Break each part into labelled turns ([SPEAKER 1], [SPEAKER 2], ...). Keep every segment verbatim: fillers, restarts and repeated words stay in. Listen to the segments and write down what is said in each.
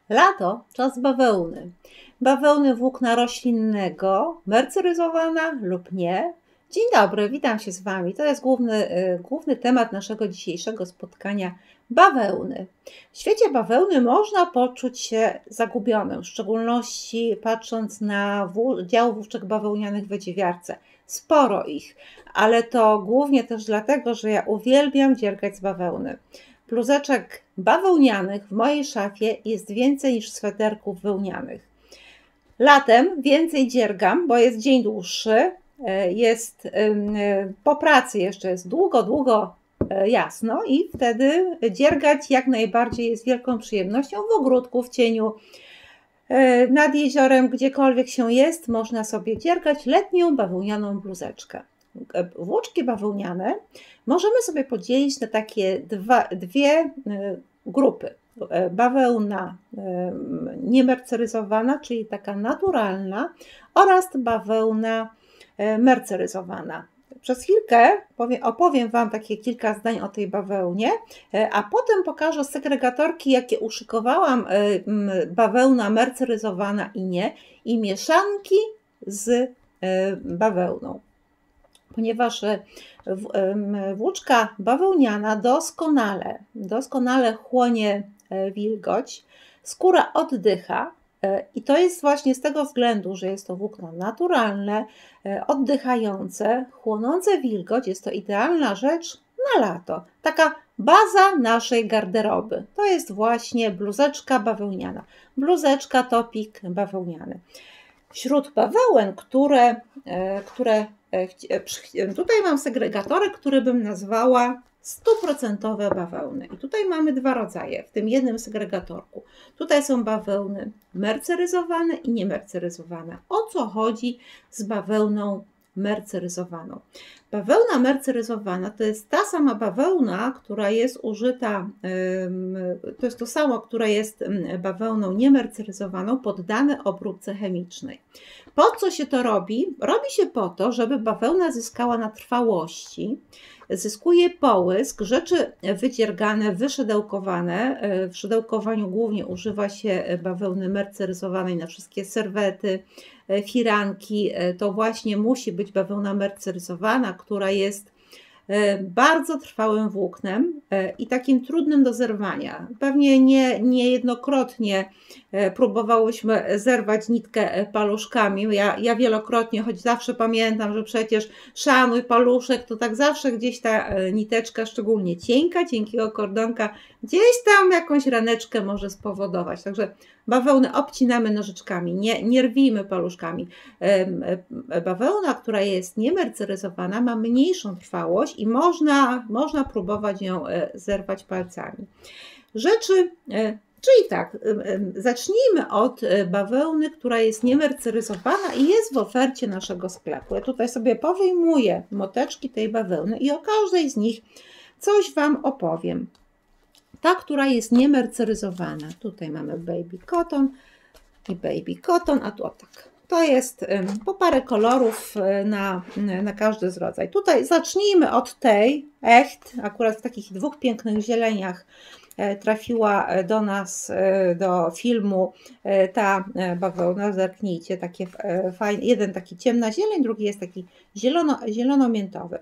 [SPEAKER 1] Lato, czas bawełny. Bawełny włókna roślinnego, merceryzowana lub nie. Dzień dobry, witam się z Wami. To jest główny, główny temat naszego dzisiejszego spotkania – bawełny. W świecie bawełny można poczuć się zagubionym, w szczególności patrząc na dział włóczek bawełnianych w Wydziewiarce. Sporo ich, ale to głównie też dlatego, że ja uwielbiam dziergać z bawełny. Bluzeczek bawełnianych w mojej szafie jest więcej niż sweterków wełnianych. Latem więcej dziergam, bo jest dzień dłuższy, jest po pracy jeszcze jest długo, długo jasno i wtedy dziergać jak najbardziej jest wielką przyjemnością w ogródku, w cieniu, nad jeziorem, gdziekolwiek się jest, można sobie dziergać letnią bawełnianą bluzeczkę. Włóczki bawełniane możemy sobie podzielić na takie dwa, dwie grupy. Bawełna niemerceryzowana, czyli taka naturalna, oraz bawełna merceryzowana. Przez chwilkę powiem, opowiem Wam takie kilka zdań o tej bawełnie, a potem pokażę segregatorki, jakie uszykowałam, bawełna merceryzowana i nie, i mieszanki z bawełną. Ponieważ włóczka bawełniana doskonale, doskonale chłonie wilgoć, skóra oddycha i to jest właśnie z tego względu, że jest to włókno naturalne, oddychające, chłonące wilgoć. Jest to idealna rzecz na lato. Taka baza naszej garderoby. To jest właśnie bluzeczka bawełniana. Bluzeczka, topik bawełniany. Wśród bawełen, które, które tutaj mam segregatorek, który bym nazwała stuprocentowe bawełny. I tutaj mamy dwa rodzaje w tym jednym segregatorku. Tutaj są bawełny merceryzowane i niemerceryzowane. O co chodzi z bawełną merceryzowaną? Bawełna merceryzowana to jest ta sama bawełna, która jest użyta, to jest to samo, która jest bawełną niemerceryzowaną, poddane obróbce chemicznej. Po co się to robi? Robi się po to, żeby bawełna zyskała na trwałości, zyskuje połysk, rzeczy wydziergane, wyszydełkowane. W szydełkowaniu głównie używa się bawełny merceryzowanej na wszystkie serwety, firanki. To właśnie musi być bawełna merceryzowana, która jest bardzo trwałym włóknem i takim trudnym do zerwania. Pewnie nie, niejednokrotnie próbowałyśmy zerwać nitkę paluszkami. Ja, ja wielokrotnie, choć zawsze pamiętam, że przecież szanuj paluszek, to tak zawsze gdzieś ta niteczka, szczególnie cienka, cienkiego kordonka, gdzieś tam jakąś raneczkę może spowodować. Także bawełnę obcinamy nożyczkami, nie, nie rwijmy paluszkami. Bawełna, która jest niemerceryzowana, ma mniejszą trwałość i można, można próbować ją zerwać palcami. Rzeczy, czyli tak, zacznijmy od bawełny, która jest niemerceryzowana i jest w ofercie naszego sklepu. Ja tutaj sobie powyjmuję moteczki tej bawełny i o każdej z nich coś Wam opowiem. Ta, która jest niemerceryzowana. Tutaj mamy baby cotton i baby cotton, a tu o tak. To jest po parę kolorów na, na każdy z rodzaj. Tutaj zacznijmy od tej echt, akurat w takich dwóch pięknych zieleniach trafiła do nas, do filmu ta bawełna. Zerknijcie, takie fajne, jeden taki ciemna zieleń, drugi jest taki zielono, zielono-miętowy.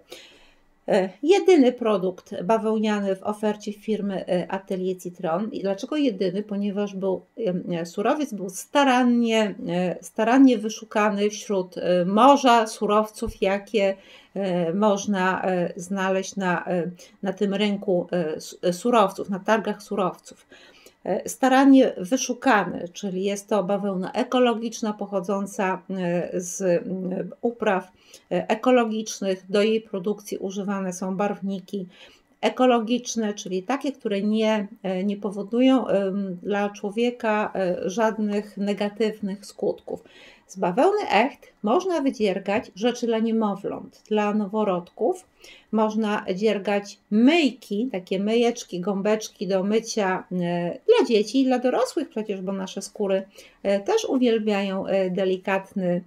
[SPEAKER 1] Jedyny produkt bawełniany w ofercie firmy Atelier Citron. I dlaczego jedyny? Ponieważ był, surowiec był starannie, starannie wyszukany wśród morza surowców, jakie można znaleźć na, na tym rynku surowców, na targach surowców. Starannie wyszukany, czyli jest to bawełna ekologiczna, pochodząca z upraw ekologicznych. Do jej produkcji używane są barwniki ekologiczne, czyli takie, które nie, nie powodują dla człowieka żadnych negatywnych skutków. Z bawełny echt można wydziergać rzeczy dla niemowląt, dla noworodków. Można dziergać myjki, takie myjeczki, gąbeczki do mycia dla dzieci i dla dorosłych przecież, bo nasze skóry też uwielbiają delikatny,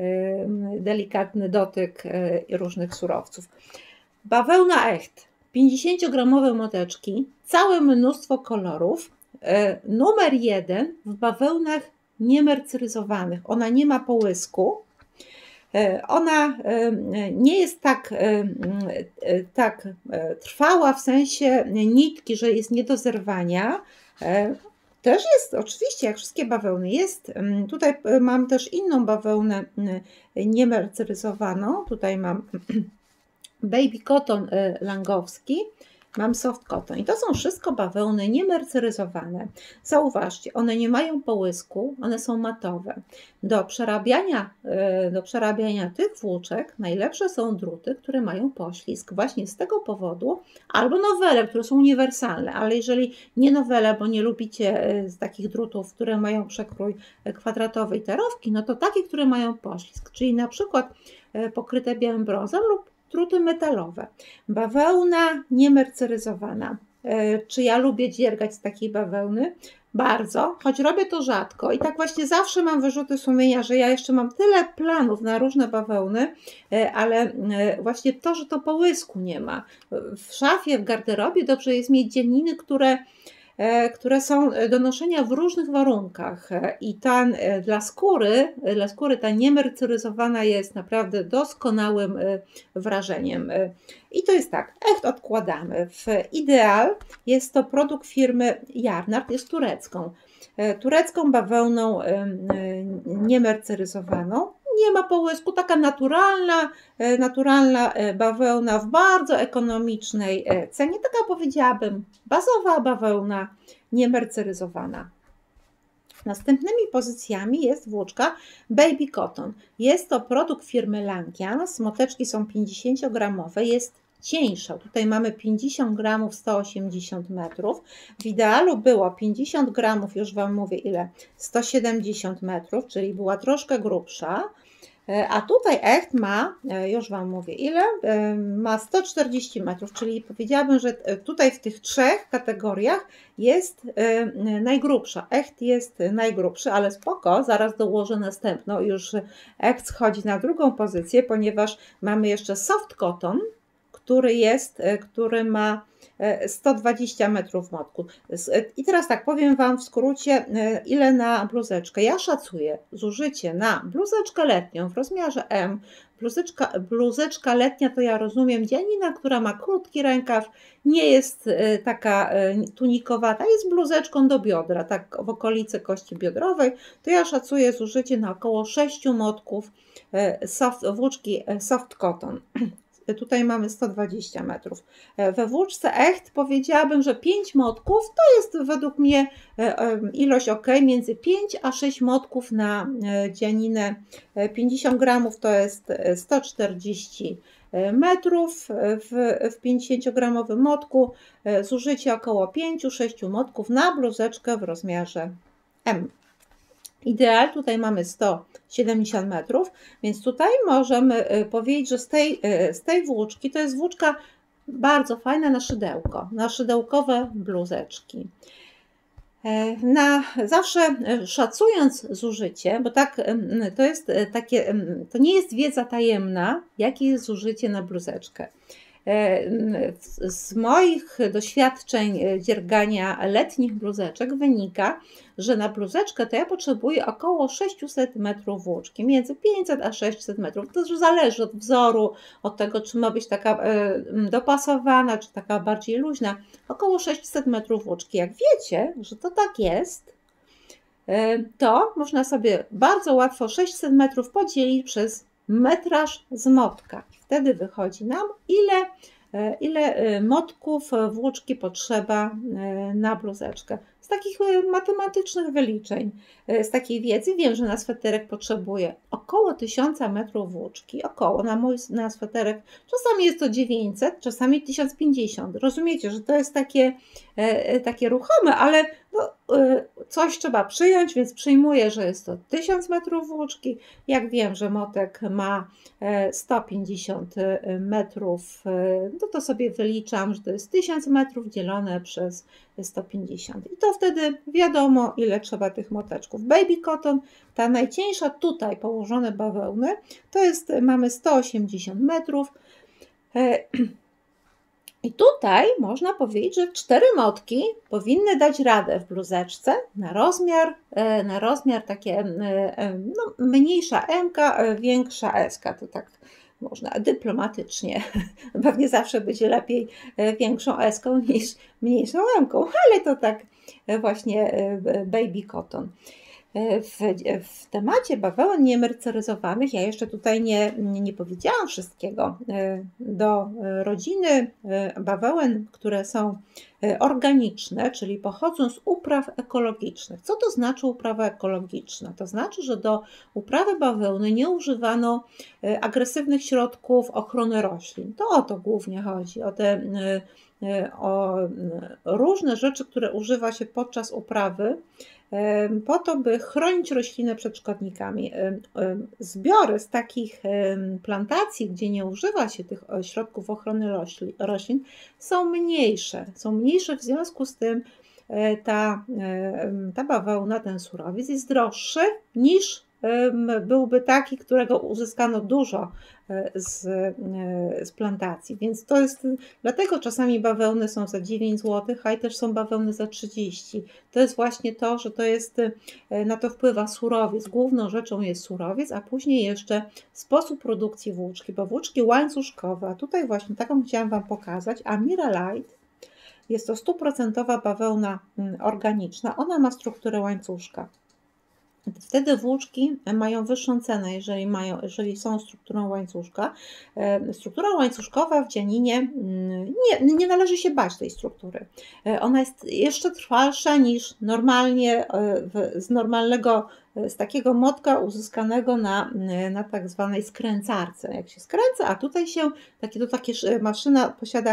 [SPEAKER 1] delikatny dotyk różnych surowców. Bawełna echt. pięćdziesięciogramowe moteczki, całe mnóstwo kolorów. numer jeden w bawełnach niemerceryzowanych. Ona nie ma połysku. Ona nie jest tak, tak trwała w sensie nitki, że jest nie do zerwania. Też jest, oczywiście, jak wszystkie bawełny jest. Tutaj mam też inną bawełnę niemerceryzowaną. Tutaj mam baby cotton langowski. Mam soft cotton i to są wszystko bawełny niemerceryzowane. Zauważcie, one nie mają połysku, one są matowe. Do przerabiania, do przerabiania tych włóczek najlepsze są druty, które mają poślizg. Właśnie z tego powodu, albo nowele, które są uniwersalne, ale jeżeli nie nowele, bo nie lubicie z takich drutów, które mają przekrój kwadratowy i terowki, no to takie, które mają poślizg, czyli na przykład pokryte białym brązem lub druty metalowe. Bawełna niemerceryzowana. Czy ja lubię dziergać z takiej bawełny? Bardzo, choć robię to rzadko i tak właśnie zawsze mam wyrzuty sumienia, że ja jeszcze mam tyle planów na różne bawełny, ale właśnie to, że to połysku nie ma. W szafie, w garderobie dobrze jest mieć dzielniny, które które są do noszenia w różnych warunkach i ta dla skóry, dla skóry ta niemerceryzowana jest naprawdę doskonałym wrażeniem. I to jest tak, echt odkładamy. W Ideal jest to produkt firmy Jarnard, jest turecką. Turecką bawełną niemerceryzowaną. Nie ma połysku, taka naturalna, naturalna bawełna w bardzo ekonomicznej cenie, taka powiedziałabym bazowa bawełna niemerceryzowana. Następnymi pozycjami jest włóczka Baby Cotton. Jest to produkt firmy Lankians, moteczki są pięćdziesięciogramowe, jest cieńsza. Tutaj mamy pięćdziesiąt gramów, sto osiemdziesiąt metrów. W Idealu było pięćdziesiąt gramów, już Wam mówię ile, sto siedemdziesiąt metrów, czyli była troszkę grubsza. A tutaj Echt ma, już Wam mówię ile, ma sto czterdzieści metrów, czyli powiedziałabym, że tutaj w tych trzech kategoriach jest najgrubsza. Echt jest najgrubszy, ale spoko, zaraz dołożę następną. Już Echt schodzi na drugą pozycję, ponieważ mamy jeszcze soft cotton, który jest, który ma sto dwadzieścia metrów motku. I teraz tak, powiem Wam w skrócie, ile na bluzeczkę. Ja szacuję zużycie na bluzeczkę letnią w rozmiarze M. Bluzeczka, bluzeczka letnia to ja rozumiem dzianina, która ma krótki rękaw, nie jest taka tunikowata, jest bluzeczką do biodra, tak w okolicy kości biodrowej. To ja szacuję zużycie na około sześć motków soft, włóczki soft cotton. Tutaj mamy sto dwadzieścia metrów. We włóczce Echt powiedziałabym, że pięć motków to jest według mnie ilość ok, między pięć a sześć motków na dzianinę. pięćdziesiąt gramów to jest sto czterdzieści metrów w, w pięćdziesięciogramowym motku. Zużycie około pięć do sześciu motków na bluzeczkę w rozmiarze M. Ideal, tutaj mamy sto siedemdziesiąt metrów, więc tutaj możemy powiedzieć, że z tej, z tej włóczki to jest włóczka bardzo fajna na szydełko, na szydełkowe bluzeczki. Na, zawsze szacując zużycie, bo tak to jest takie, to nie jest wiedza tajemna, jakie jest zużycie na bluzeczkę. Z moich doświadczeń dziergania letnich bluzeczek wynika, że na bluzeczkę to ja potrzebuję około sześćset metrów włóczki, między pięćset a sześćset metrów. To już zależy od wzoru, od tego, czy ma być taka dopasowana, czy taka bardziej luźna. Około sześćset metrów włóczki. Jak wiecie, że to tak jest, to można sobie bardzo łatwo sześćset metrów podzielić przez metraż z motka. Wtedy wychodzi nam, ile, ile motków włóczki potrzeba na bluzeczkę. Z takich matematycznych wyliczeń, z takiej wiedzy wiem, że na sweterek potrzebuję około tysiąc metrów włóczki. Około, na mój na sweterek czasami jest to dziewięćset, czasami tysiąc pięćdziesiąt. Rozumiecie, że to jest takie, takie ruchome, ale no, coś trzeba przyjąć, więc przyjmuję, że jest to tysiąc metrów włóczki. Jak wiem, że motek ma sto pięćdziesiąt metrów, no to sobie wyliczam, że to jest tysiąc metrów dzielone przez sto pięćdziesiąt. I to wtedy wiadomo, ile trzeba tych moteczków. Baby cotton, ta najcieńsza tutaj położone bawełny, to jest, mamy sto osiemdziesiąt metrów. I tutaj można powiedzieć, że cztery motki powinny dać radę w bluzeczce na rozmiar, na rozmiar takie no, mniejsza M, większa S, to tak można dyplomatycznie. Pewnie zawsze będzie lepiej większą S-ką niż mniejszą M-ką, ale to tak właśnie baby cotton. W, w temacie bawełen niemerceryzowanych, ja jeszcze tutaj nie, nie powiedziałam wszystkiego, do rodziny bawełen, które są organiczne, czyli pochodzą z upraw ekologicznych. Co to znaczy uprawa ekologiczna? To znaczy, że do uprawy bawełny nie używano agresywnych środków ochrony roślin. To o to głównie chodzi, o te o różne rzeczy, które używa się podczas uprawy, po to, by chronić rośliny przed szkodnikami. Zbiory z takich plantacji, gdzie nie używa się tych środków ochrony roślin, są mniejsze. Są mniejsze, w związku z tym ta, ta bawełna, ten surowiec jest droższy niż byłby taki, którego uzyskano dużo z, z plantacji. Więc to jest, dlatego czasami bawełny są za dziewięć złotych, a i też są bawełny za trzydzieści. To jest właśnie to, że to jest, na to wpływa surowiec. Główną rzeczą jest surowiec, a później jeszcze sposób produkcji włóczki, bo włóczki łańcuszkowe, a tutaj właśnie taką chciałam Wam pokazać, Amira Light. Jest to stuprocentowa bawełna organiczna, ona ma strukturę łańcuszka. Wtedy włóczki mają wyższą cenę, jeżeli, mają, jeżeli są strukturą łańcuszka. Struktura łańcuszkowa w dzianinie, nie, nie należy się bać tej struktury. Ona jest jeszcze trwalsza niż normalnie z normalnego, z takiego motka uzyskanego na, na tak zwanej skręcarce. Jak się skręca, a tutaj się, takie, to takie maszyna posiada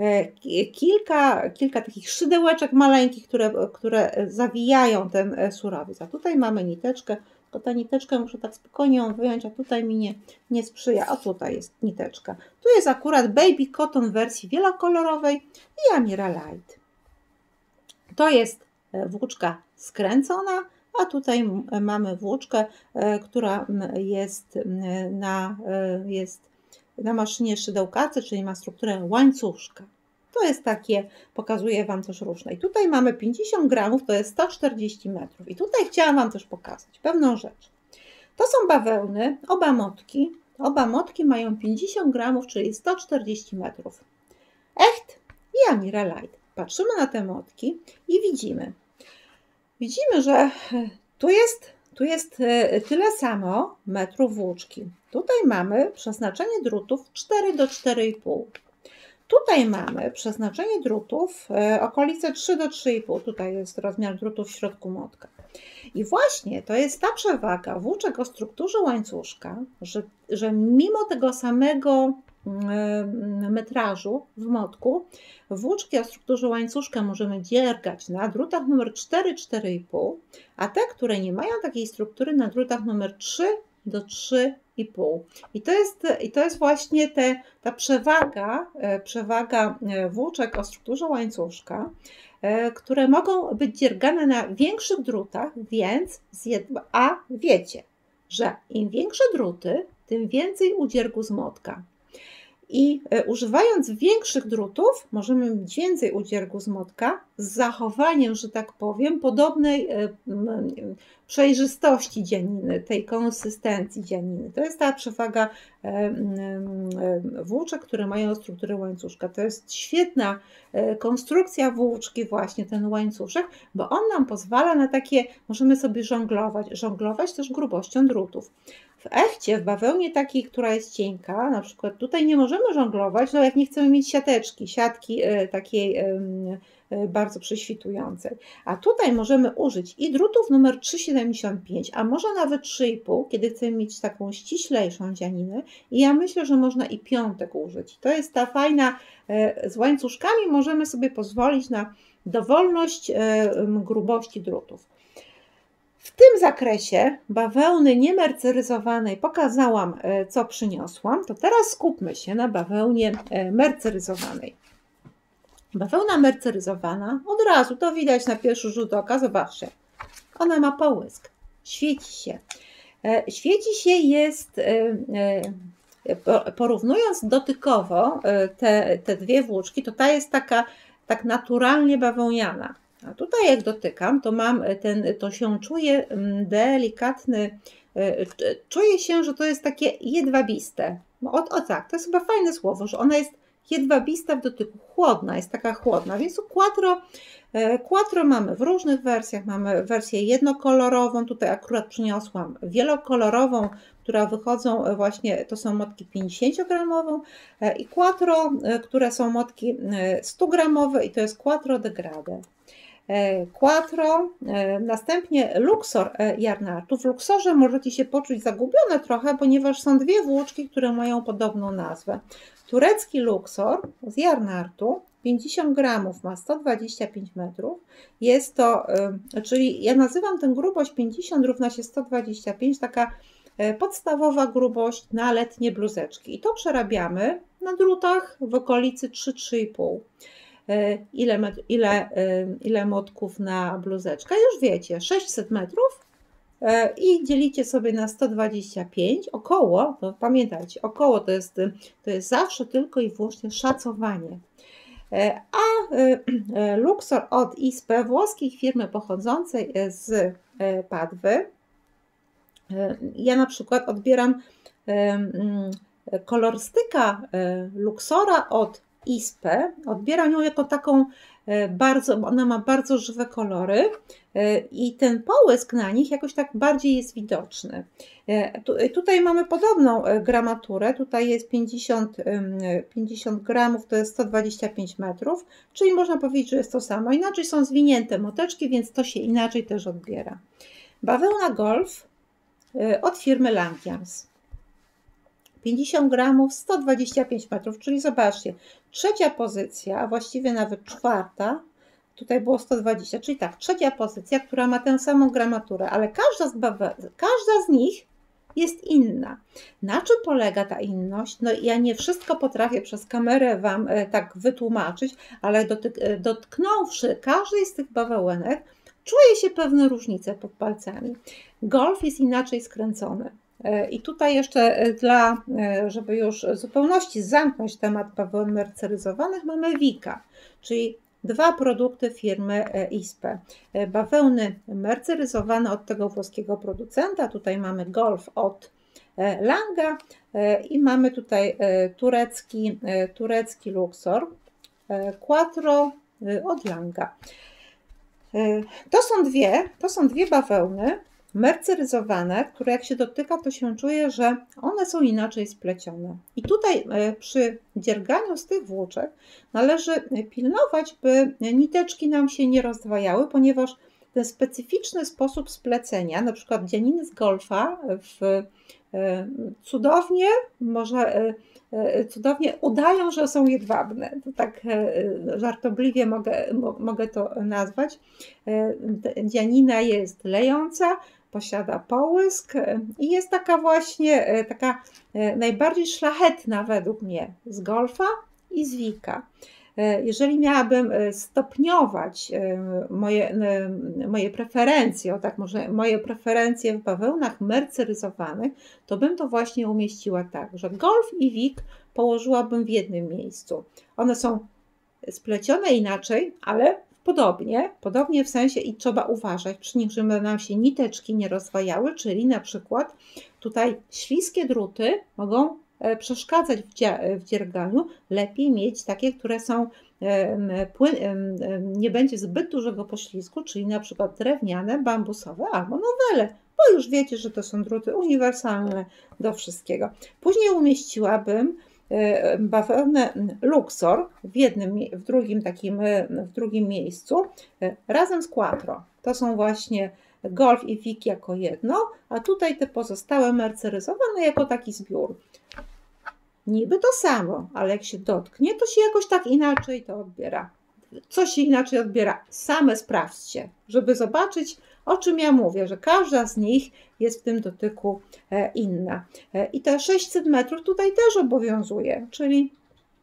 [SPEAKER 1] kilka, kilka takich szydełeczek maleńkich, które, które zawijają ten surowiec. A tutaj mamy niteczkę, tylko ta niteczka muszę tak spokojnie ją wyjąć, a tutaj mi nie, nie sprzyja. A tutaj jest niteczka. Tu jest akurat baby cotton w wersji wielokolorowej i Amira Light. To jest włóczka skręcona, a tutaj mamy włóczkę, która jest na, jest na maszynie szydełkacej, czyli ma strukturę łańcuszka. To jest takie, pokazuję Wam też różne. I tutaj mamy pięćdziesiąt gramów, to jest sto czterdzieści metrów. I tutaj chciałam Wam też pokazać pewną rzecz. To są bawełny, oba motki. Oba motki mają pięćdziesiąt gramów, czyli sto czterdzieści metrów. Echt i Amira Light. Patrzymy na te motki i widzimy. Widzimy, że tu jest, tu jest tyle samo metrów włóczki. Tutaj mamy przeznaczenie drutów cztery do czterech i pół. Tutaj mamy przeznaczenie drutów okolice trzy do trzech i pół. Tutaj jest rozmiar drutów w środku motka. I właśnie to jest ta przewaga włóczek o strukturze łańcuszka, że, że mimo tego samego metrażu w motku, włóczki o strukturze łańcuszka możemy dziergać na drutach numer cztery, cztery i pół, a te, które nie mają takiej struktury, na drutach numer trzy do trzech i pół. I to jest, i to jest właśnie te, ta przewaga, przewaga włóczek o strukturze łańcuszka, które mogą być dziergane na większych drutach, więc a wiecie, że im większe druty, tym więcej udziergu z motka. I używając większych drutów możemy mieć więcej udziergu z motka z zachowaniem, że tak powiem, podobnej przejrzystości dzianiny, tej konsystencji dzianiny. To jest ta przewaga włóczek, które mają strukturę łańcuszka. To jest świetna konstrukcja włóczki, właśnie ten łańcuszek, bo on nam pozwala na takie, możemy sobie żonglować, żonglować też grubością drutów. W echcie, w bawełnie takiej, która jest cienka, na przykład tutaj nie możemy żonglować, no jak nie chcemy mieć siateczki, siatki takiej bardzo prześwitującej. A tutaj możemy użyć i drutów numer trzy siedemdziesiąt pięć, a może nawet trzy i pół, kiedy chcemy mieć taką ściślejszą dzianinę. I ja myślę, że można i piątek użyć. To jest ta fajna, z łańcuszkami możemy sobie pozwolić na dowolność grubości drutów. W tym zakresie bawełny niemerceryzowanej pokazałam, co przyniosłam. To teraz skupmy się na bawełnie merceryzowanej. Bawełna merceryzowana, od razu to widać na pierwszy rzut oka, zobaczcie. Ona ma połysk, świeci się. Świeci się, jest Porównując dotykowo te, te dwie włóczki, to ta jest taka tak naturalnie bawełniana. A tutaj jak dotykam, to mam ten, to się czuje delikatny, czuję się, że to jest takie jedwabiste. O, o tak, to jest chyba fajne słowo, że ona jest jedwabista w dotyku, chłodna, jest taka chłodna, więc tu Quattro, Quattro mamy w różnych wersjach, mamy wersję jednokolorową, tutaj akurat przyniosłam wielokolorową, która wychodzą właśnie, to są motki pięćdziesięciogramowe i Quattro, które są motki stugramowe i to jest Quattro Degrade. Quattro, następnie Luxor Jarnartu. W Luxorze możecie się poczuć zagubione trochę, ponieważ są dwie włóczki, które mają podobną nazwę. Turecki Luxor z Jarnartu, pięćdziesiąt gramów, ma sto dwadzieścia pięć metrów. Jest to, czyli ja nazywam tę grubość pięćdziesiąt równa się sto dwadzieścia pięć, taka podstawowa grubość na letnie bluzeczki. I to przerabiamy na drutach w okolicy trzy do trzech i pół. Ile, ile, ile motków na bluzeczkę? Już wiecie, sześćset metrów i dzielicie sobie na sto dwadzieścia pięć, około, to pamiętajcie, około to jest, to jest zawsze tylko i wyłącznie szacowanie. A Luxor od I S P E, włoskiej firmy pochodzącej z Padwy, ja na przykład odbieram kolorystyka Luxora od I S P E, odbieram ją jako taką bardzo, ona ma bardzo żywe kolory i ten połysk na nich jakoś tak bardziej jest widoczny. Tu, tutaj mamy podobną gramaturę, tutaj jest pięćdziesiąt, pięćdziesiąt gramów, to jest sto dwadzieścia pięć metrów, czyli można powiedzieć, że jest to samo. Inaczej są zwinięte moteczki, więc to się inaczej też odbiera. Bawełna Golf od firmy Lankians. pięćdziesiąt gramów, sto dwadzieścia pięć metrów, czyli zobaczcie, trzecia pozycja, a właściwie nawet czwarta, tutaj było sto dwadzieścia, czyli tak, trzecia pozycja, która ma tę samą gramaturę, ale każda z, baweł, każda z nich jest inna. Na czym polega ta inność? No ja nie wszystko potrafię przez kamerę Wam tak wytłumaczyć, ale dotyk, dotknąwszy każdej z tych bawełenek, czuje się pewne różnice pod palcami. Golf jest inaczej skręcony. I tutaj jeszcze dla, żeby już w zupełności zamknąć temat bawełn merceryzowanych, mamy Wika, czyli dwa produkty firmy I S P E. Bawełny merceryzowane od tego włoskiego producenta, tutaj mamy Golf od Langa i mamy tutaj turecki, turecki Luxor, Quattro od Langa. To są dwie, to są dwie bawełny merceryzowane, które jak się dotyka, to się czuje, że one są inaczej splecione. I tutaj przy dzierganiu z tych włóczek należy pilnować, by niteczki nam się nie rozdwajały, ponieważ ten specyficzny sposób splecenia, na przykład dzianiny z Golfa w cudownie, może cudownie udają, że są jedwabne. To tak żartobliwie mogę, mogę to nazwać. Dzianina jest lejąca, posiada połysk i jest taka właśnie, taka najbardziej szlachetna według mnie z Golfa i z Wika. Jeżeli miałabym stopniować moje, moje preferencje, o tak może moje preferencje w bawełnach merceryzowanych, to bym to właśnie umieściła tak, że Golf i Wik położyłabym w jednym miejscu. One są splecione inaczej, ale podobnie, podobnie w sensie i trzeba uważać przy nich, żeby nam się niteczki nie rozwajały, czyli na przykład tutaj śliskie druty mogą przeszkadzać w dzierganiu, lepiej mieć takie, które są, płyn, nie będzie zbyt dużego poślizgu, czyli na przykład drewniane, bambusowe albo nowele, bo już wiecie, że to są druty uniwersalne do wszystkiego. Później umieściłabym bawełnę Luxor w jednym, w drugim takim, w drugim miejscu razem z Quattro. To są właśnie Golf i Wik jako jedno, a tutaj te pozostałe merceryzowane jako taki zbiór. Niby to samo, ale jak się dotknie, to się jakoś tak inaczej to odbiera. Co się inaczej odbiera? Same sprawdźcie, żeby zobaczyć, o czym ja mówię, że każda z nich jest w tym dotyku inna. I te sześćset metrów tutaj też obowiązuje, czyli,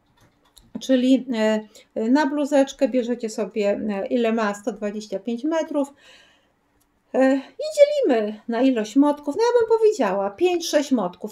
[SPEAKER 1] czyli na bluzeczkę bierzecie sobie, ile ma sto dwadzieścia pięć metrów, i lecimy na ilość motków. No ja bym powiedziała pięć sześć motków.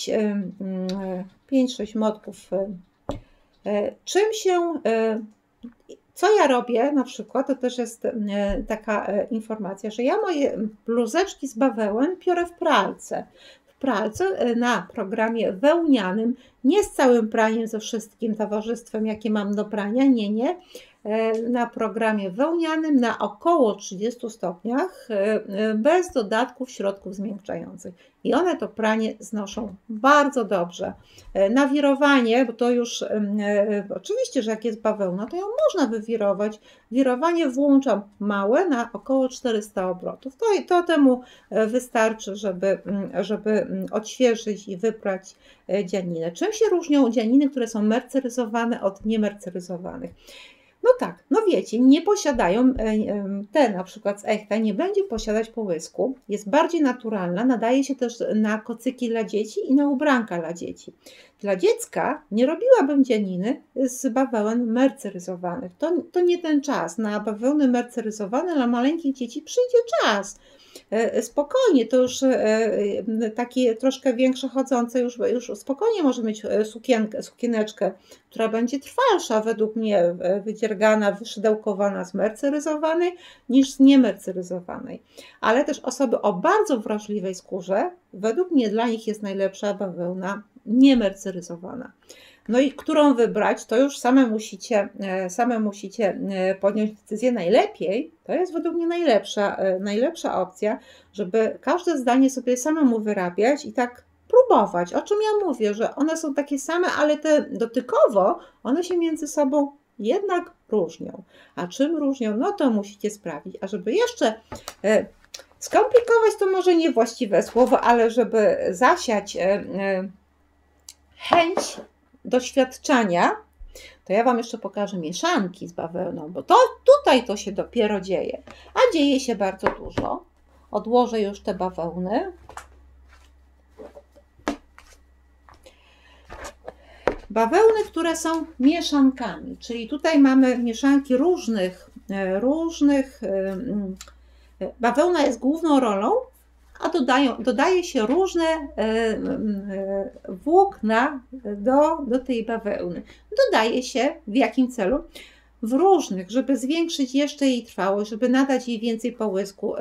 [SPEAKER 1] pięć sześć motków. Czym się... Co ja robię na przykład, to też jest taka informacja, że ja moje bluzeczki z bawełen piorę w pralce. W pralce na programie wełnianym, nie z całym praniem, ze wszystkim towarzystwem, jakie mam do prania, nie, nie. Na programie wełnianym na około trzydziestu stopniach, bez dodatków środków zmiękczających. I one to pranie znoszą bardzo dobrze. Nawirowanie, bo to już oczywiście, że jak jest bawełna, to ją można wywirować. Wirowanie włączam małe na około czterysta obrotów. To, to temu wystarczy, żeby, żeby odświeżyć i wyprać dzianinę. Czym się różnią dzianiny, które są merceryzowane od niemerceryzowanych? No tak, no wiecie, nie posiadają, te na przykład z Echta nie będzie posiadać połysku, jest bardziej naturalna, nadaje się też na kocyki dla dzieci i na ubranka dla dzieci. Dla dziecka nie robiłabym dzianiny z bawełen merceryzowanych, to, to nie ten czas, na bawełny merceryzowane dla maleńkich dzieci przyjdzie czas. Spokojnie, to już takie troszkę większe chodzące, już, już spokojnie może mieć sukienkę, sukieneczkę, która będzie trwalsza według mnie, wydziergana, wyszydełkowana z merceryzowanej niż z niemerceryzowanej. Ale też osoby o bardzo wrażliwej skórze, według mnie dla nich jest najlepsza bawełna niemerceryzowana. No i którą wybrać, to już same musicie, same musicie podjąć decyzję. Najlepiej, to jest według mnie najlepsza, najlepsza opcja, żeby każde zdanie sobie samemu wyrabiać i tak próbować. O czym ja mówię, że one są takie same, ale te dotykowo, one się między sobą jednak różnią. A czym różnią, no to musicie sprawdzić. A żeby jeszcze skomplikować, to może niewłaściwe słowo, ale żeby zasiać chęć doświadczania, to ja Wam jeszcze pokażę mieszanki z bawełną, bo to tutaj to się dopiero dzieje, a dzieje się bardzo dużo. Odłożę już te bawełny. Bawełny, które są mieszankami, czyli tutaj mamy mieszanki różnych, różnych, bawełna jest główną rolą, a dodają, dodaje się różne włókna do, do tej bawełny. Dodaje się w jakim celu? W różnych, żeby zwiększyć jeszcze jej trwałość, żeby nadać jej więcej połysku,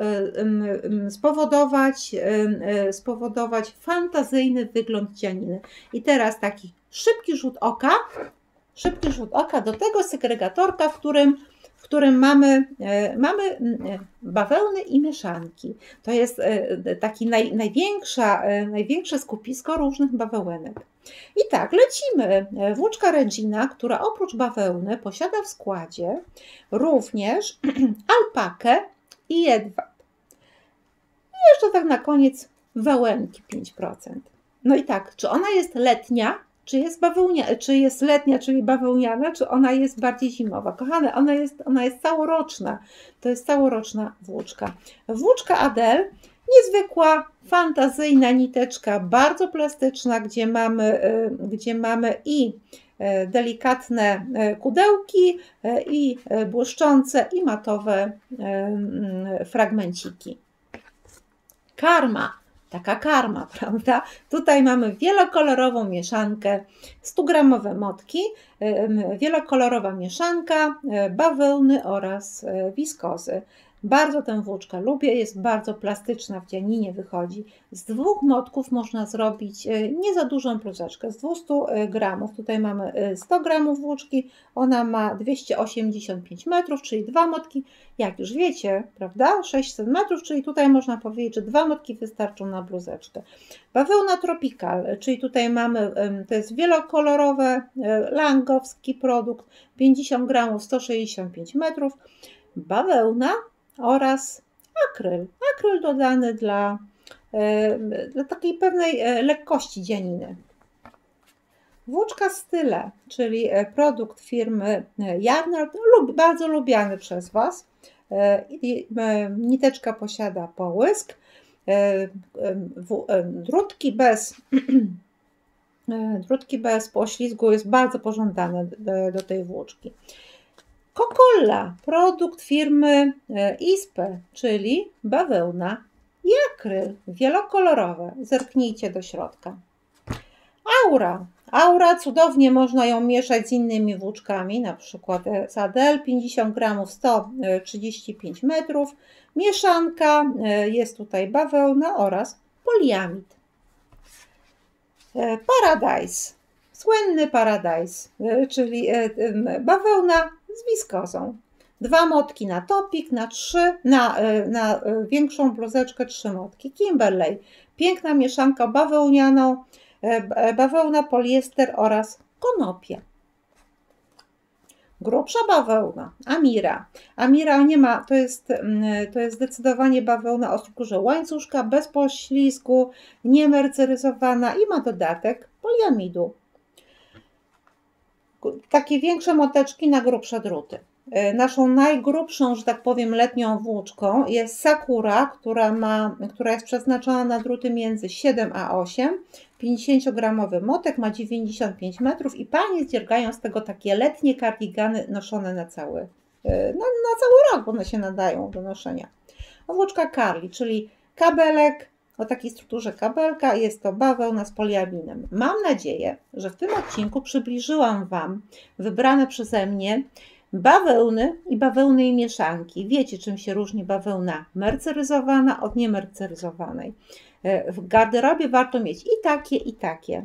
[SPEAKER 1] spowodować, spowodować fantazyjny wygląd dzianiny. I teraz taki szybki rzut oka, szybki rzut oka do tego segregatorka, w którym w którym mamy, mamy bawełny i mieszanki. To jest taki naj, największa, największe skupisko różnych bawełenek. I tak, lecimy. Włóczka Regina, która oprócz bawełny posiada w składzie również alpakę i jedwab. I jeszcze tak na koniec wełenki pięć procent. No i tak, czy ona jest letnia? Czy jest, bawełnia, czy jest letnia, czyli bawełniana, czy ona jest bardziej zimowa? Kochane, ona jest, ona jest całoroczna. To jest całoroczna włóczka. Włóczka Adele, niezwykła, fantazyjna niteczka, bardzo plastyczna, gdzie mamy, gdzie mamy i delikatne kudełki, i błyszczące, i matowe fragmenciki. Karma. Taka karma, prawda? Tutaj mamy wielokolorową mieszankę, stugramowe motki, wielokolorowa mieszanka bawełny oraz wiskozy. Bardzo tę włóczkę lubię, jest bardzo plastyczna, w dzianinie wychodzi. Z dwóch motków można zrobić nie za dużą bluzeczkę, z dwieście gramów. Tutaj mamy sto gramów włóczki, ona ma dwieście osiemdziesiąt pięć metrów, czyli dwa motki, jak już wiecie, prawda, sześćset metrów, czyli tutaj można powiedzieć, że dwa motki wystarczą na bluzeczkę. Bawełna Tropical, czyli tutaj mamy, to jest wielokolorowe, langowski produkt, pięćdziesiąt gramów, sto sześćdziesiąt pięć metrów. Bawełna oraz akryl. Akryl dodany dla, dla takiej pewnej lekkości dzianiny. Włóczka Style, czyli produkt firmy Yarnard, bardzo lubiany przez Was. Niteczka posiada połysk. Drutki bez, drutki bez poślizgu jest bardzo pożądane do, do tej włóczki. Kokolla, produkt firmy I S P E, czyli bawełna i akryl, wielokolorowe. Zerknijcie do środka. Aura. Aura, cudownie można ją mieszać z innymi włóczkami, na przykład S A D L pięćdziesiąt gramów, sto trzydzieści pięć metrów. Mieszanka, jest tutaj bawełna oraz poliamid. Paradise. Słynny Paradise, czyli bawełna z wiskozą. Dwa motki na topik, na trzy, na, na większą bluzeczkę trzy motki. Kimberley. Piękna mieszanka bawełnianą, bawełna, poliester oraz konopie. Grubsza bawełna, Amira. Amira nie ma, to jest, to jest zdecydowanie bawełna o strukturze łańcuszka, bez poślizgu, niemerceryzowana i ma dodatek poliamidu. Takie większe moteczki na grubsze druty. Naszą najgrubszą, że tak powiem, letnią włóczką jest Sakura, która, ma, która jest przeznaczona na druty między siedem a osiem. pięćdziesięciogramowy motek ma dziewięćdziesiąt pięć metrów i panie dziergają z tego takie letnie kardigany noszone na cały, na, na cały rok, bo one się nadają do noszenia. Włóczka Carli, czyli kabelek o takiej strukturze kabelka, jest to bawełna z poliaminem. Mam nadzieję, że w tym odcinku przybliżyłam Wam wybrane przeze mnie bawełny i bawełnej mieszanki. Wiecie, czym się różni bawełna merceryzowana od niemerceryzowanej. W garderobie warto mieć i takie, i takie.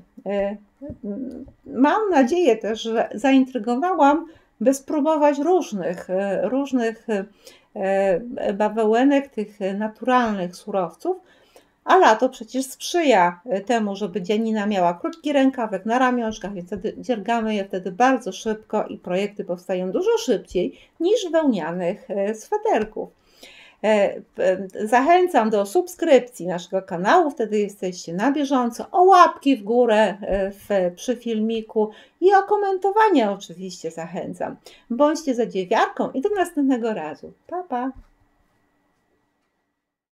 [SPEAKER 1] Mam nadzieję też, że zaintrygowałam, by spróbować różnych, różnych bawełenek, tych naturalnych surowców, a lato przecież sprzyja temu, żeby dzianina miała krótki rękawek na ramionczkach, więc wtedy dziergamy je wtedy bardzo szybko i projekty powstają dużo szybciej niż wełnianych sweterków. Zachęcam do subskrypcji naszego kanału, wtedy jesteście na bieżąco, o łapki w górę w, przy filmiku i o komentowanie oczywiście zachęcam. Bądźcie zadziwiarką i do następnego razu. Pa, pa!